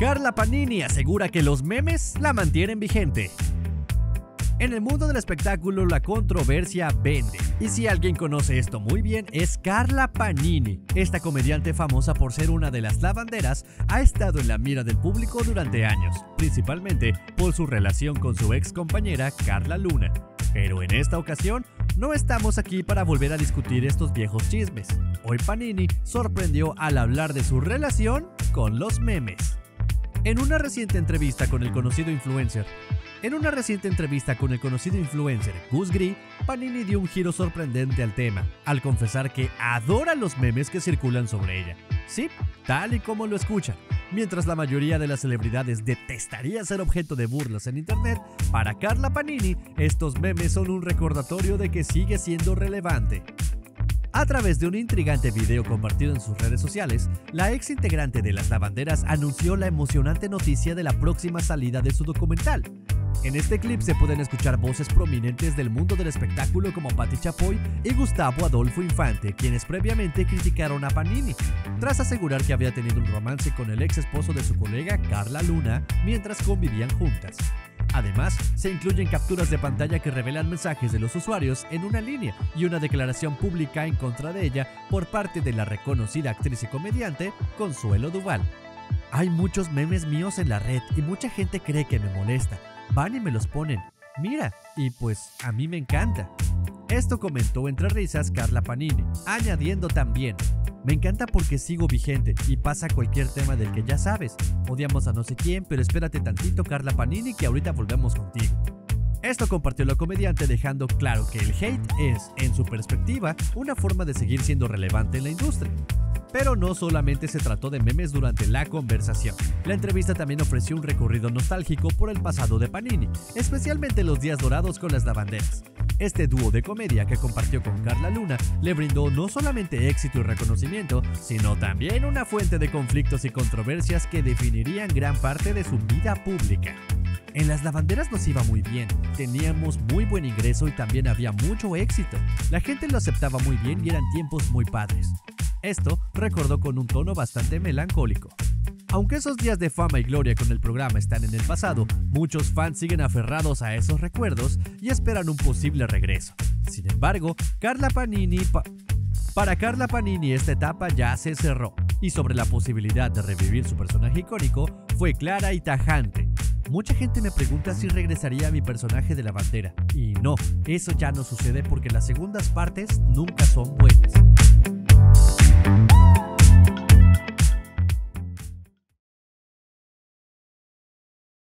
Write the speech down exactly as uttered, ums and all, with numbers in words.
Carla Panini asegura que los memes la mantienen vigente. En el mundo del espectáculo la controversia vende, y si alguien conoce esto muy bien es Carla Panini. Esta comediante famosa por ser una de las lavanderas ha estado en la mira del público durante años, principalmente por su relación con su ex compañera Carla Luna. Pero en esta ocasión no estamos aquí para volver a discutir estos viejos chismes. Hoy Panini sorprendió al hablar de su relación con los memes. En una reciente entrevista con el conocido influencer, En una reciente entrevista con el conocido influencer Gus Gris, Panini dio un giro sorprendente al tema, al confesar que adora los memes que circulan sobre ella. Sí, tal y como lo escuchan. Mientras la mayoría de las celebridades detestaría ser objeto de burlas en internet, para Carla Panini, estos memes son un recordatorio de que sigue siendo relevante. A través de un intrigante video compartido en sus redes sociales, la ex integrante de Las Lavanderas anunció la emocionante noticia de la próxima salida de su documental. En este clip se pueden escuchar voces prominentes del mundo del espectáculo como Patti Chapoy y Gustavo Adolfo Infante, quienes previamente criticaron a Panini, tras asegurar que había tenido un romance con el ex esposo de su colega Carla Luna mientras convivían juntas. Además, se incluyen capturas de pantalla que revelan mensajes de los usuarios en una línea y una declaración pública en contra de ella por parte de la reconocida actriz y comediante Consuelo Duval. Hay muchos memes míos en la red y mucha gente cree que me molesta. Van y me los ponen. Mira, y pues a mí me encanta. Esto comentó entre risas Carla Panini, añadiendo también: me encanta porque sigo vigente y pasa cualquier tema del que ya sabes. Odiamos a no sé quién, pero espérate tantito, Carla Panini, que ahorita volvemos contigo. Esto compartió la comediante dejando claro que el hate es, en su perspectiva, una forma de seguir siendo relevante en la industria. Pero no solamente se trató de memes durante la conversación. La entrevista también ofreció un recorrido nostálgico por el pasado de Panini, especialmente los días dorados con Las Lavanderas. Este dúo de comedia que compartió con Carla Luna le brindó no solamente éxito y reconocimiento, sino también una fuente de conflictos y controversias que definirían gran parte de su vida pública. En Las Lavanderas nos iba muy bien, teníamos muy buen ingreso y también había mucho éxito. La gente lo aceptaba muy bien y eran tiempos muy padres. Esto recordó con un tono bastante melancólico. Aunque esos días de fama y gloria con el programa están en el pasado, muchos fans siguen aferrados a esos recuerdos y esperan un posible regreso. Sin embargo, Carla Panini pa- para Carla Panini esta etapa ya se cerró, y sobre la posibilidad de revivir su personaje icónico fue clara y tajante. Mucha gente me pregunta si regresaría a mi personaje de Lavandera, y no, eso ya no sucede porque las segundas partes nunca son buenas.